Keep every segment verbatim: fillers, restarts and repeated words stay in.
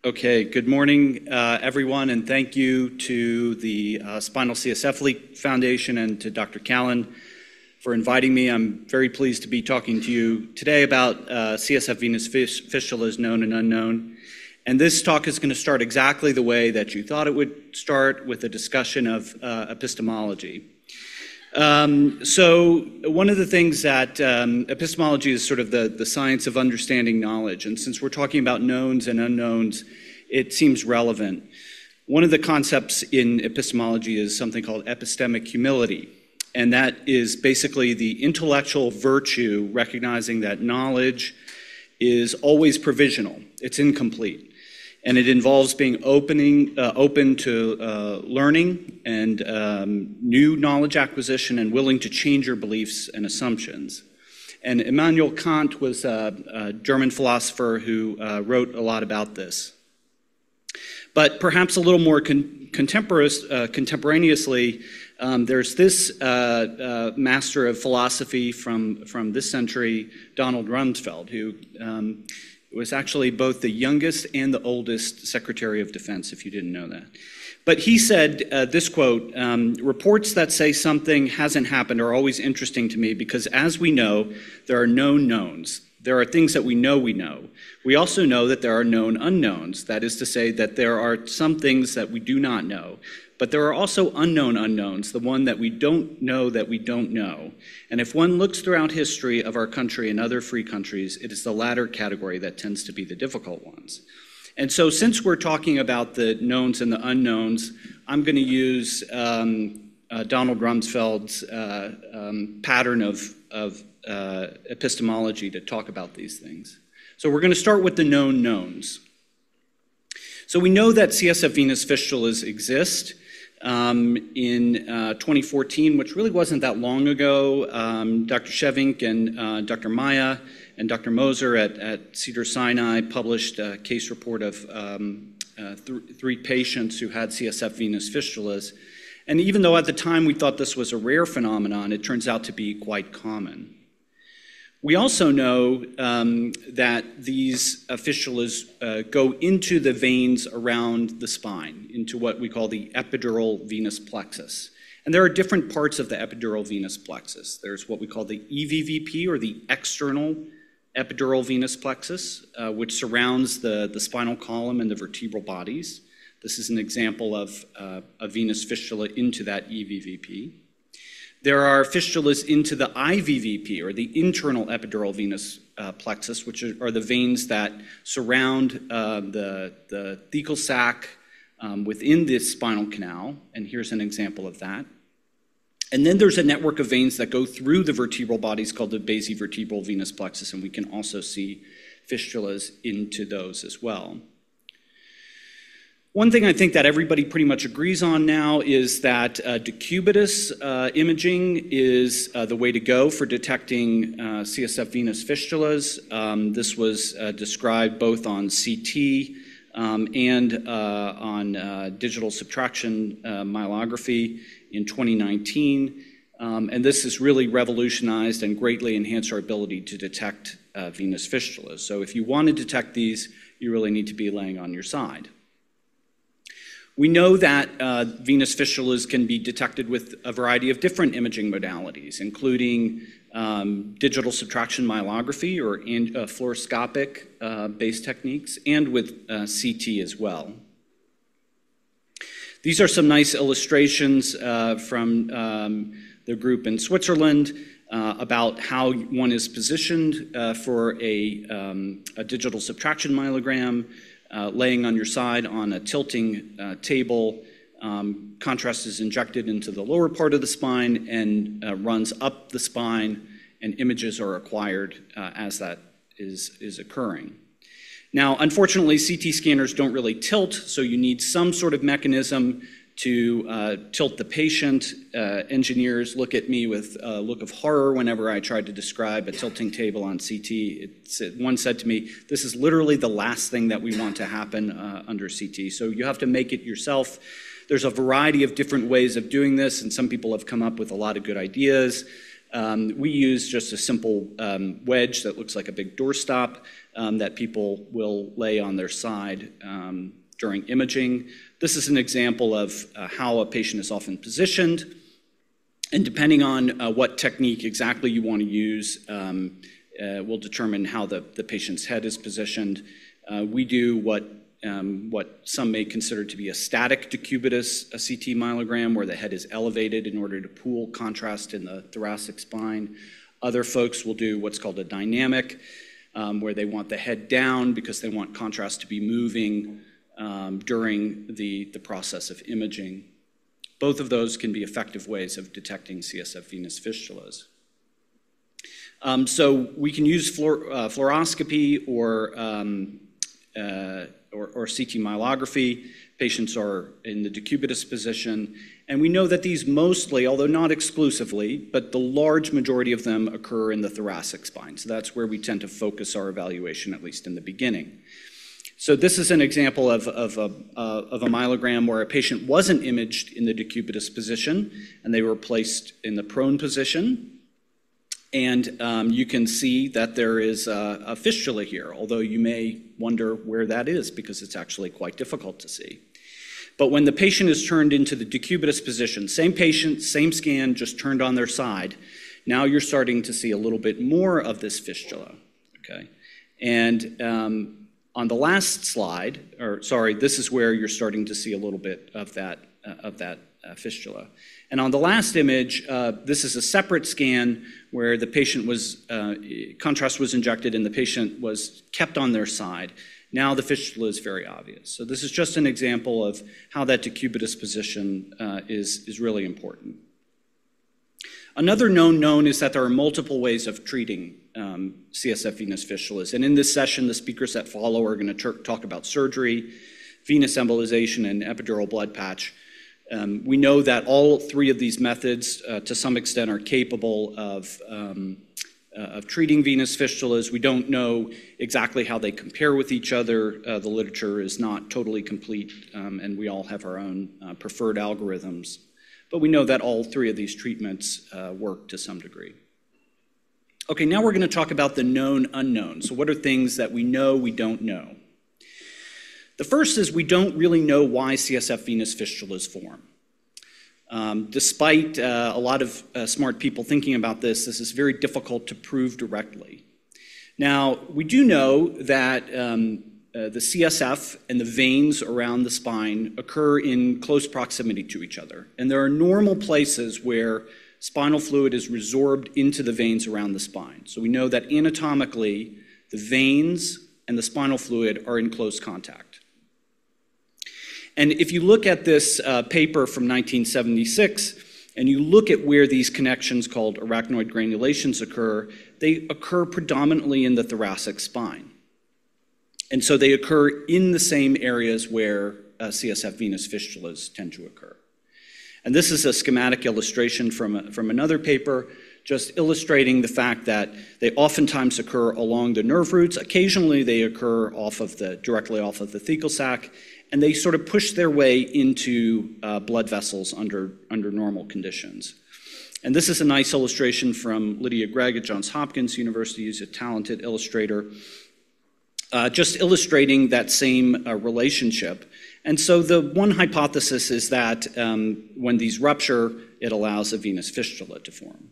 Okay, good morning, uh, everyone, and thank you to the uh, Spinal C S F Leak Foundation and to Doctor Callen for inviting me. I'm very pleased to be talking to you today about uh, C S F venous fistulas, known and unknown. And this talk is going to start exactly the way that you thought it would start, with a discussion of uh, epistemology. Um, so one of the things that um, epistemology is sort of the, the science of understanding knowledge. And since we're talking about knowns and unknowns, it seems relevant. One of the concepts in epistemology is something called epistemic humility. And that is basically the intellectual virtue recognizing that knowledge is always provisional. It's incomplete. And it involves being opening, uh, open to uh, learning and um, new knowledge acquisition, and willing to change your beliefs and assumptions. And Immanuel Kant was a, a German philosopher who uh, wrote a lot about this. But perhaps a little more con contemporaneous, uh, contemporaneously, um, there's this uh, uh, master of philosophy from, from this century, Donald Rumsfeld, who um, was actually both the youngest and the oldest Secretary of Defense, if you didn't know that. But he said uh, this quote, um, "Reports that say something hasn't happened are always interesting to me because, as we know, there are known knowns. There are things that we know we know. We also know that there are known unknowns. That is to say that there are some things that we do not know. But there are also unknown unknowns, the one that we don't know that we don't know. And if one looks throughout history of our country and other free countries, it is the latter category that tends to be the difficult ones." And so since we're talking about the knowns and the unknowns, I'm going to use um, uh, Donald Rumsfeld's uh, um, pattern of, of uh, epistemology to talk about these things. So we're going to start with the known knowns. So we know that C S F venous fistulas exist. Um, in uh, twenty fourteen, which really wasn't that long ago, um, Doctor Shevink and uh, Doctor Maya and Doctor Moser at, at Cedars-Sinai published a case report of um, uh, th three patients who had C S F venous fistulas. And even though at the time we thought this was a rare phenomenon, it turns out to be quite common. We also know um, that these uh, fistulas uh, go into the veins around the spine, into what we call the epidural venous plexus. And there are different parts of the epidural venous plexus. There's what we call the E V V P, or the external epidural venous plexus, uh, which surrounds the, the spinal column and the vertebral bodies. This is an example of uh, a venous fistula into that E V V P. There are fistulas into the I V V P, or the internal epidural venous uh, plexus, which are, are the veins that surround uh, the, the thecal sac um, within the spinal canal. And here's an example of that. And then there's a network of veins that go through the vertebral bodies called the basivertebral venous plexus, and we can also see fistulas into those as well. One thing I think that everybody pretty much agrees on now is that uh, Decubitus uh, imaging is uh, the way to go for detecting uh, C S F venous fistulas. Um, this was uh, described both on C T um, and uh, on uh, digital subtraction uh, myelography in twenty nineteen. Um, and this has really revolutionized and greatly enhanced our ability to detect uh, venous fistulas. So if you want to detect these, you really need to be laying on your side. We know that uh, venous fistulas can be detected with a variety of different imaging modalities, including um, digital subtraction myelography, or uh, fluoroscopic uh, based techniques, and with uh, C T as well. These are some nice illustrations uh, from um, the group in Switzerland uh, about how one is positioned uh, for a, um, a digital subtraction myelogram. Uh, laying on your side on a tilting uh, table. Um, contrast is injected into the lower part of the spine and uh, runs up the spine, and images are acquired uh, as that is, is occurring. Now, unfortunately, C T scanners don't really tilt, so you need some sort of mechanism to uh, tilt the patient. Uh, engineers look at me with a look of horror whenever I try to describe a tilting table on C T. It, one said to me, "This is literally the last thing that we want to happen uh, under C T." So you have to make it yourself. There's a variety of different ways of doing this, and some people have come up with a lot of good ideas. Um, we use just a simple um, wedge that looks like a big doorstop um, that people will lay on their side um, during imaging. This is an example of uh, how a patient is often positioned. And depending on uh, what technique exactly you want to use, um, uh, will determine how the, the patient's head is positioned. Uh, we do what, um, what some may consider to be a static Decubitus a C T myelogram, where the head is elevated in order to pool contrast in the thoracic spine. Other folks will do what's called a dynamic, um, where they want the head down because they want contrast to be moving um, during the, the process of imaging. Both of those can be effective ways of detecting C S F venous fistulas. Um, so we can use fluor uh, fluoroscopy or, um, uh, or, or C T myelography. Patients are in the decubitus position. And we know that these mostly, although not exclusively, but the large majority of them occur in the thoracic spine. So that's where we tend to focus our evaluation, at least in the beginning. So this is an example of, of, a, uh, of a myelogram where a patient wasn't imaged in the decubitus position, and they were placed in the prone position. And um, you can see that there is a, a fistula here, although you may wonder where that is because it's actually quite difficult to see. But when the patient is turned into the decubitus position, same patient, same scan, just turned on their side, now you're starting to see a little bit more of this fistula, okay? And um, on the last slide, or sorry, this is where you're starting to see a little bit of that, uh, of that uh, fistula. And on the last image, uh, this is a separate scan where the patient was, uh, contrast was injected and the patient was kept on their side. Now the fistula is very obvious. So this is just an example of how that decubitus position uh, is, is really important. Another known known is that there are multiple ways of treating um, C S F venous fistulas. And in this session, the speakers that follow are going to talk about surgery, venous embolization, and epidural blood patch. Um, we know that all three of these methods, uh, to some extent, are capable of, um, uh, of treating venous fistulas. We don't know exactly how they compare with each other. Uh, the literature is not totally complete, um, and we all have our own uh, preferred algorithms. But we know that all three of these treatments uh, work to some degree. Okay, now we're going to talk about the known unknown. So what are things that we know we don't know? The first is we don't really know why C S F venous fistulas form. Um, despite uh, a lot of uh, smart people thinking about this, this is very difficult to prove directly. Now, we do know that um, uh, the C S F and the veins around the spine occur in close proximity to each other. And there are normal places where spinal fluid is resorbed into the veins around the spine. So we know that anatomically, the veins and the spinal fluid are in close contact. And if you look at this uh, paper from nineteen seventy-six, and you look at where these connections called arachnoid granulations occur, they occur predominantly in the thoracic spine. And so they occur in the same areas where uh, C S F venous fistulas tend to occur. And this is a schematic illustration from, a, from another paper, just illustrating the fact that they oftentimes occur along the nerve roots. Occasionally they occur off of the, directly off of the thecal sac, and they sort of push their way into uh, blood vessels under, under normal conditions. And this is a nice illustration from Lydia Gregg at Johns Hopkins University, who's a talented illustrator, uh, just illustrating that same uh, relationship. And so the one hypothesis is that um, when these rupture, it allows a venous fistula to form.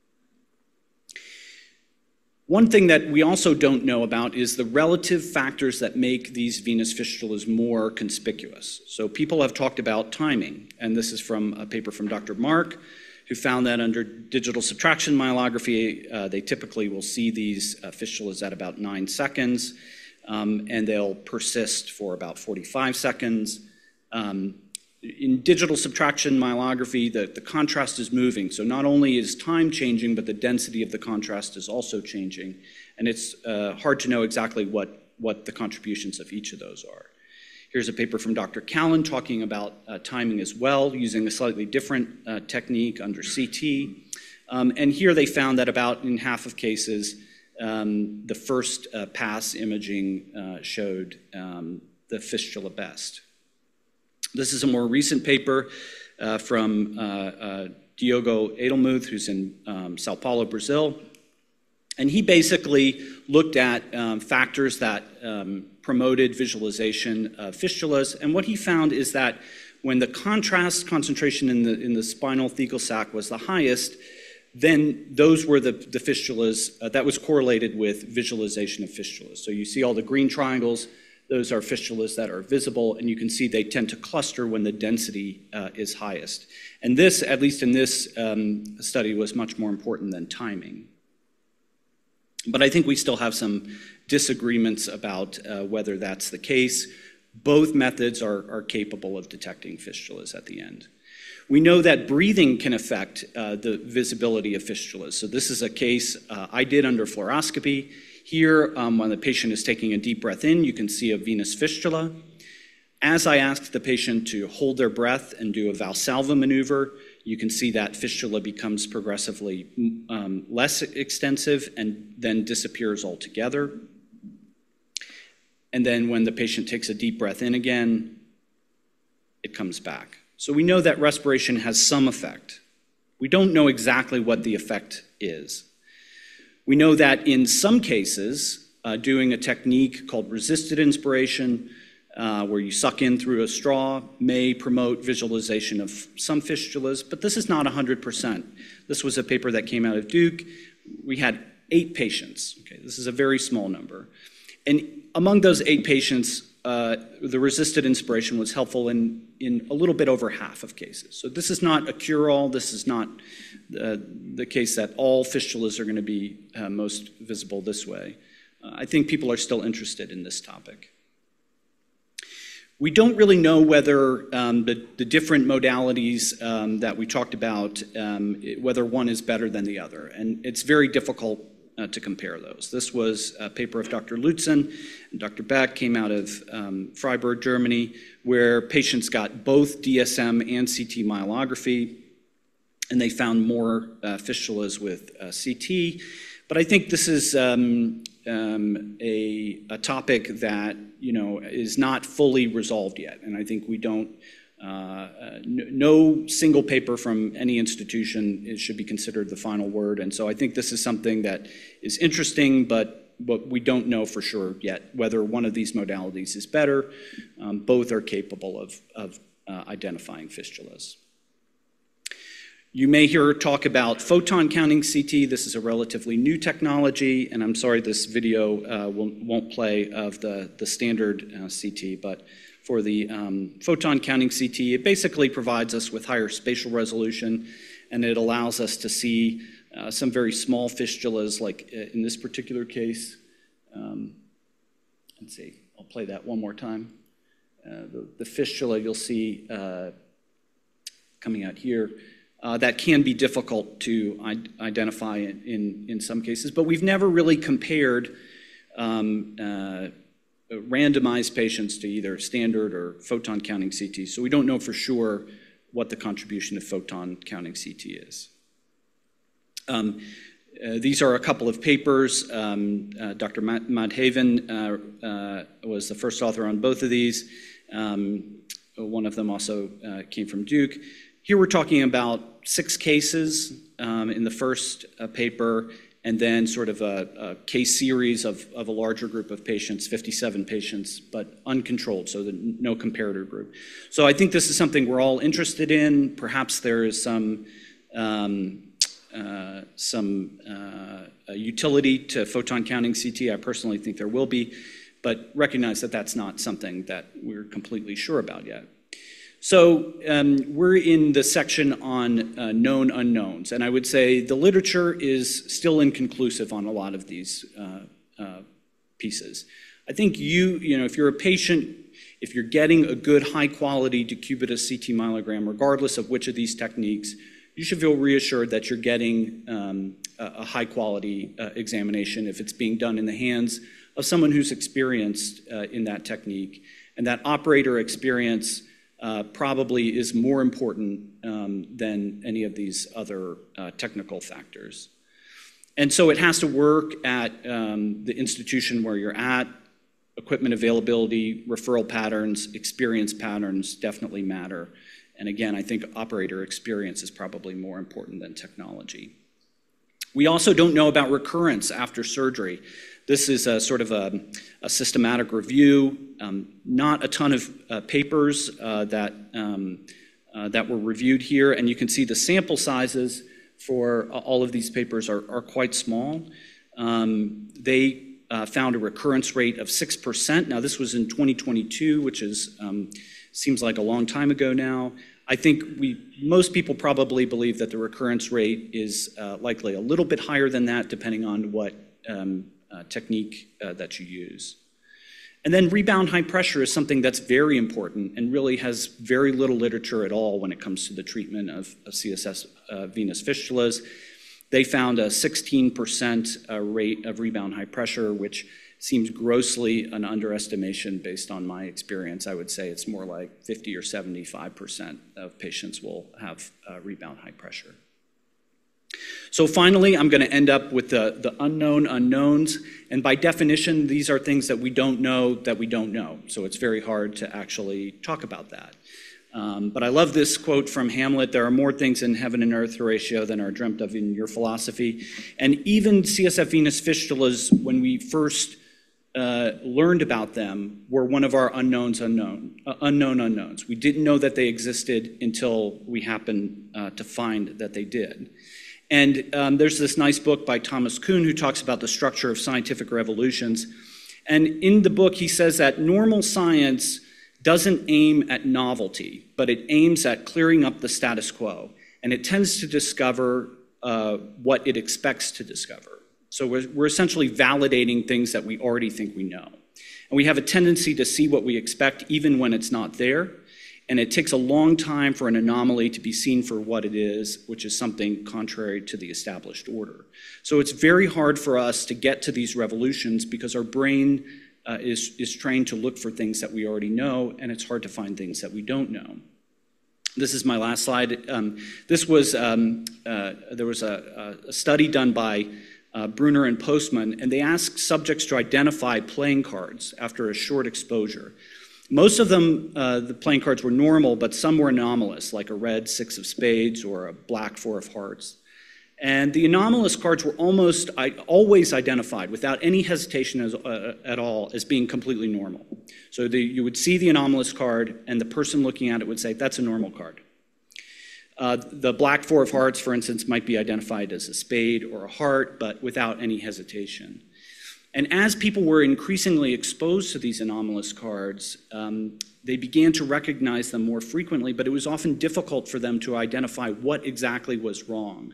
One thing that we also don't know about is the relative factors that make these venous fistulas more conspicuous. So people have talked about timing, and this is from a paper from Doctor Mark, who found that under digital subtraction myelography, uh, they typically will see these uh, fistulas at about nine seconds, um, and they'll persist for about forty-five seconds. Um, In digital subtraction myelography, the, the contrast is moving. So not only is time changing, but the density of the contrast is also changing. And it's uh, hard to know exactly what, what the contributions of each of those are. Here's a paper from Doctor Callen talking about uh, timing as well, using a slightly different uh, technique under C T. Um, and here they found that about in half of cases, um, the first uh, pass imaging uh, showed um, the fistula best. This is a more recent paper uh, from uh, uh, Diogo Edelmuth, who's in um, Sao Paulo, Brazil. And he basically looked at um, factors that um, promoted visualization of fistulas. And what he found is that when the contrast concentration in the, in the spinal thecal sac was the highest, then those were the, the fistulas, uh, that was correlated with visualization of fistulas. So you see all the green triangles, those are fistulas that are visible, and you can see they tend to cluster when the density uh, is highest. And this, at least in this um, study, was much more important than timing. But I think we still have some disagreements about uh, whether that's the case. Both methods are, are capable of detecting fistulas at the end. We know that breathing can affect uh, the visibility of fistulas. So this is a case uh, I did under fluoroscopy. Here, um, when the patient is taking a deep breath in, you can see a venous fistula. As I asked the patient to hold their breath and do a Valsalva maneuver, you can see that fistula becomes progressively um, less extensive and then disappears altogether. And then when the patient takes a deep breath in again, it comes back. So we know that respiration has some effect. We don't know exactly what the effect is. We know that in some cases, uh, doing a technique called resisted inspiration, uh, where you suck in through a straw, may promote visualization of some fistulas, but this is not one hundred percent. This was a paper that came out of Duke. We had eight patients. Okay, this is a very small number. And among those eight patients, uh, the resisted inspiration was helpful in, in a little bit over half of cases. So this is not a cure-all. This is not uh, the case that all fistulas are going to be uh, most visible this way. Uh, I think people are still interested in this topic. We don't really know whether um, the, the different modalities um, that we talked about, um, whether one is better than the other. And it's very difficult uh, to compare those. This was a paper of Doctor Lutzen and Doctor Beck, came out of um, Freiburg, Germany, where patients got both D S M and C T myelography, and they found more uh, fistulas with uh, C T. But I think this is um, um, a, a topic that, you know, is not fully resolved yet. And I think we don't, uh, uh, no single paper from any institution it should be considered the final word. And so I think this is something that is interesting, but, but we don't know for sure yet whether one of these modalities is better. Um, both are capable of, of uh, identifying fistulas. You may hear talk about photon counting C T. This is a relatively new technology, and I'm sorry this video uh, won't, won't play of the, the standard uh, C T, but for the um, photon counting C T, it basically provides us with higher spatial resolution, and it allows us to see uh, some very small fistulas, like uh, in this particular case. Um, let's see, I'll play that one more time. Uh, the, the fistula you'll see uh, coming out here. Uh, that can be difficult to identify in, in, in some cases, but we've never really compared um, uh, randomized patients to either standard or photon counting C T, so we don't know for sure what the contribution of photon counting C T is. Um, uh, these are a couple of papers. Um, uh, Doctor Madhavan uh, uh, was the first author on both of these. Um, one of them also uh, came from Duke. Here we're talking about six cases um, in the first uh, paper, and then sort of a, a case series of, of a larger group of patients, fifty-seven patients, but uncontrolled, so the, no comparator group. So I think this is something we're all interested in. Perhaps there is some, um, uh, some uh, utility to photon counting C T. I personally think there will be, but recognize that that's not something that we're completely sure about yet. So um, we're in the section on uh, known unknowns, and I would say the literature is still inconclusive on a lot of these uh, uh, pieces. I think you, you know, if you're a patient, if you're getting a good high-quality Decubitus C T myelogram, regardless of which of these techniques, you should feel reassured that you're getting um, a, a high-quality uh, examination if it's being done in the hands of someone who's experienced uh, in that technique, and that operator experience Uh, probably is more important um, than any of these other uh, technical factors. And so it has to work at um, the institution where you're at. Equipment availability, referral patterns, experience patterns definitely matter. And again, I think operator experience is probably more important than technology. We also don't know about recurrence after surgery. This is a sort of a, a systematic review, um, not a ton of uh, papers uh, that, um, uh, that were reviewed here, and you can see the sample sizes for all of these papers are, are quite small. Um, they uh, found a recurrence rate of six percent. Now this was in twenty twenty-two, which is, um, seems like a long time ago now. I think we, most people probably believe that the recurrence rate is uh, likely a little bit higher than that, depending on what um, uh, technique uh, that you use. And then rebound high pressure is something that's very important and really has very little literature at all when it comes to the treatment of, of C S F-venous fistulas. They found a sixteen percent uh, rate of rebound high pressure, which seems grossly an underestimation based on my experience. I would say it's more like fifty or seventy-five percent of patients will have uh, rebound high pressure. So finally, I'm going to end up with the, the unknown unknowns. And by definition, these are things that we don't know that we don't know. So it's very hard to actually talk about that. Um, but I love this quote from Hamlet: "There are more things in heaven and earth, Horatio, than are dreamt of in your philosophy." And even C S F-venous fistulas, when we first uh, learned about them, were one of our unknowns unknown, uh, unknown unknowns. We didn't know that they existed until we happened uh, to find that they did. And um, there's this nice book by Thomas Kuhn who talks about the structure of scientific revolutions. And in the book, he says that normal science doesn't aim at novelty, but it aims at clearing up the status quo. And it tends to discover uh, what it expects to discover. So we're, we're essentially validating things that we already think we know. And we have a tendency to see what we expect even when it's not there. And it takes a long time for an anomaly to be seen for what it is, which is something contrary to the established order. So it's very hard for us to get to these revolutions because our brain uh, is, is trained to look for things that we already know, and it's hard to find things that we don't know. This is my last slide. Um, this was, um, uh, there was a, a study done by uh, Bruner and Postman, and they asked subjects to identify playing cards after a short exposure. Most of them, uh, the playing cards were normal, but some were anomalous, like a red six of spades or a black four of hearts. And the anomalous cards were almost I, always identified without any hesitation as, uh, at all as being completely normal. So the, you would see the anomalous card, and the person looking at it would say, that's a normal card. Uh, the black four of hearts, for instance, might be identified as a spade or a heart, but without any hesitation. And as people were increasingly exposed to these anomalous cards, um, they began to recognize them more frequently, but it was often difficult for them to identify what exactly was wrong.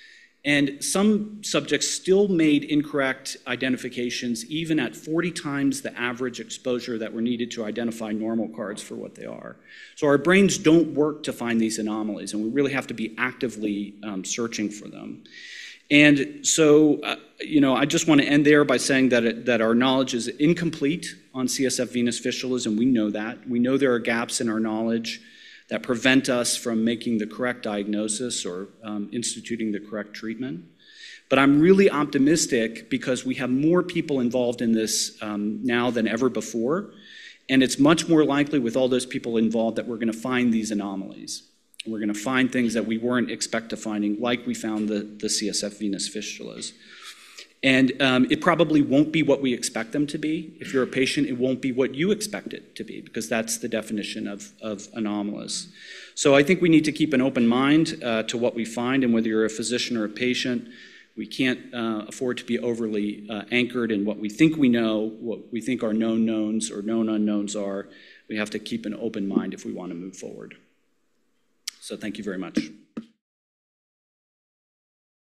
And some subjects still made incorrect identifications even at forty times the average exposure that were needed to identify normal cards for what they are. So our brains don't work to find these anomalies, and we really have to be actively um, searching for them. And so, uh, you know, I just want to end there by saying that, it, that our knowledge is incomplete on C S F-venous fistulas, and we know that. We know there are gaps in our knowledge that prevent us from making the correct diagnosis or um, instituting the correct treatment. But I'm really optimistic because we have more people involved in this um, now than ever before, and it's much more likely with all those people involved that we're going to find these anomalies. We're going to find things that we weren't expect to finding, like we found the, the C S F-venous fistulas. And um, it probably won't be what we expect them to be. If you're a patient, it won't be what you expect it to be, because that's the definition of, of anomalous. So I think we need to keep an open mind uh, to what we find, and whether you're a physician or a patient, we can't uh, afford to be overly uh, anchored in what we think we know, what we think our known knowns or known unknowns are. We have to keep an open mind if we want to move forward. So thank you very much.